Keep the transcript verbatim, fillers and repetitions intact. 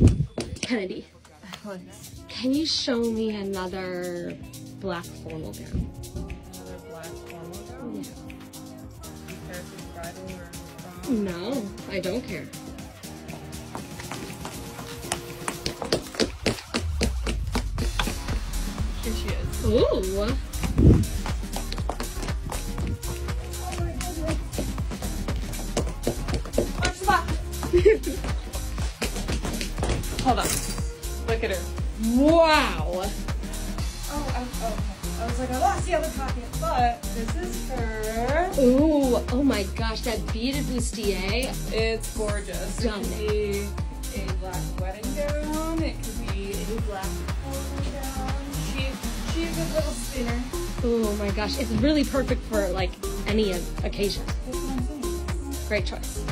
Kennedy, can you show me another black formal gown? Another black formal gown? Yeah. Do you care if it's bridal or prom? No, I don't care. Here she is. Ooh. Hold on. Look at her. Wow. Oh, I, oh, I was like, I lost the other pocket, but this is her. Ooh, oh my gosh, that beaded bustier. It's gorgeous. It Stunning. could be a black wedding gown. It could be a black formal gown. She, she's a good little spinner. Oh my gosh, it's really perfect for like any occasion. That's what I'm saying. Great choice.